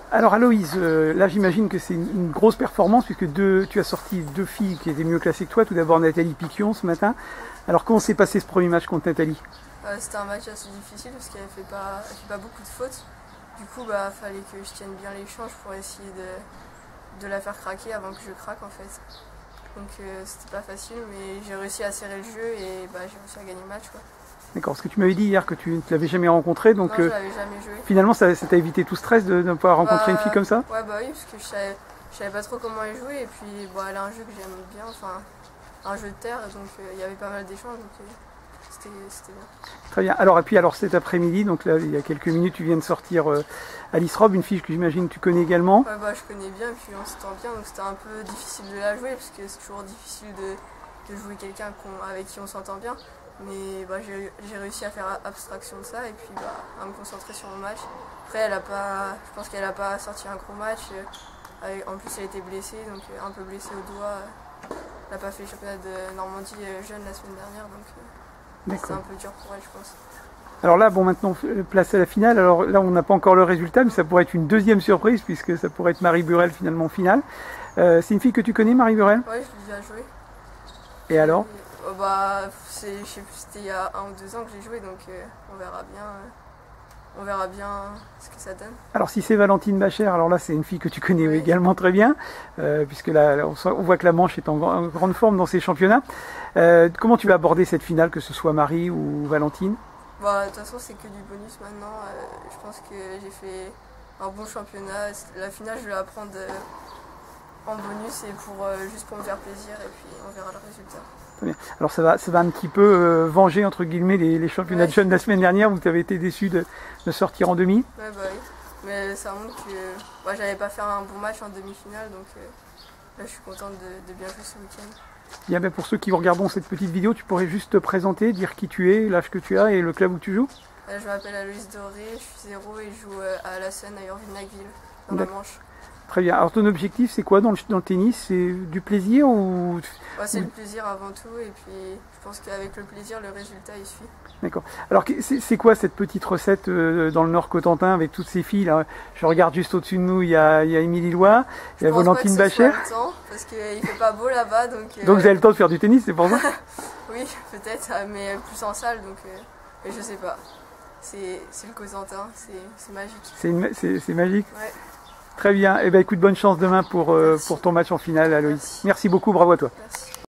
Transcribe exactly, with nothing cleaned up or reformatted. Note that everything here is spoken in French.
Alors Aloïse, euh, là j'imagine que c'est une, une grosse performance puisque deux, tu as sorti deux filles qui étaient mieux classées que toi. Tout d'abord Nathalie Piquion ce matin. Alors comment s'est passé ce premier match contre Nathalie? euh, C'était un match assez difficile parce qu'elle fait pas, elle fait pas beaucoup de fautes. Du coup, bah fallait que je tienne bien l'échange pour essayer de, de la faire craquer avant que je craque en fait. Donc euh, c'était pas facile, mais j'ai réussi à serrer le jeu et bah, j'ai réussi à gagner le match, quoi. D'accord, parce que tu m'avais dit hier que tu ne l'avais jamais rencontrée, donc non, euh, je l'avais jamais joué. Finalement ça t'a évité tout stress de ne pas rencontrer bah, une fille comme ça? Ouais, bah oui, parce que je savais, je savais pas trop comment elle jouait, et puis bon, elle a un jeu que j'aime bien, enfin un jeu de terre, donc il euh, y avait pas mal d'échanges, donc euh, c'était bien. Très bien. Alors et puis alors cet après-midi, donc là il y a quelques minutes tu viens de sortir euh, Alice Robb, une fille que j'imagine que tu connais également. Ouais, bah je connais bien, et puis on s'entend bien, donc c'était un peu difficile de la jouer, parce que c'est toujours difficile de, de jouer quelqu'un avec qui on s'entend bien. Mais bah, j'ai réussi à faire abstraction de ça et puis bah, à me concentrer sur mon match. Après, elle a pas, je pense qu'elle n'a pas sorti un gros match. En plus, elle était blessée, donc un peu blessée au doigt. Elle n'a pas fait le championnat de Normandie jeune la semaine dernière, donc c'est un peu dur pour elle, je pense. Alors là, bon, maintenant, place à la finale. Alors là, on n'a pas encore le résultat, mais ça pourrait être une deuxième surprise, puisque ça pourrait être Marie Burel finalement en finale. Euh, c'est une fille que tu connais, Marie Burel? Oui, je l'ai déjà joué. Et alors? Oh bah, je sais plus, c'était il y a un ou deux ans que j'ai joué, donc euh, on verra bien, euh, on verra bien ce que ça donne. Alors si c'est Valentine Bacher, alors là c'est une fille que tu connais oui. également très bien, euh, puisque là on, on voit que la Manche est en, en grande forme dans ces championnats. Euh, comment tu vas aborder cette finale, que ce soit Marie ou Valentine? Bah, de toute façon c'est que du bonus maintenant, euh, je pense que j'ai fait un bon championnat. La finale je vais la prendre euh, en bonus et pour, euh, juste pour me faire plaisir, et puis on verra le résultat. Bien. Alors ça va, ça va un petit peu euh, venger entre guillemets les, les championnats ouais. de jeunes de la semaine dernière où tu avais été déçu de, de sortir en demi. Ouais, bah oui, mais ça montre que bah, j'avais pas fait un bon match en demi-finale, donc euh, là je suis contente de, de bien jouer ce week-end. Bien, ben pour ceux qui regardent cette petite vidéo, tu pourrais juste te présenter, dire qui tu es, l'âge que tu as et le club où tu joues? euh, Je m'appelle Aloïse Doré, je suis zéro et je joue euh, à la Seine à Urville-Nacville, dans la Manche. Très bien. Alors ton objectif c'est quoi dans le, dans le tennis? C'est du plaisir ou... Ouais, c'est ou... le plaisir avant tout, et puis je pense qu'avec le plaisir, le résultat il suit. D'accord. Alors c'est quoi cette petite recette euh, dans le Nord Cotentin avec toutes ces filles là? Je regarde juste au-dessus de nous, il y a, il y a Émilie Lois, il y a Valentine Bacher. Le temps, parce qu'il fait pas beau là-bas. Donc, euh... donc vous avez le temps de faire du tennis, c'est pour ça? Oui, peut-être, mais plus en salle, donc euh... et je sais pas. C'est le Cotentin, c'est magique. C'est magique? Ouais. Très bien. Eh ben, écoute, bonne chance demain pour, euh, pour ton match en finale, Aloïs. Merci. Merci beaucoup, bravo à toi. Merci.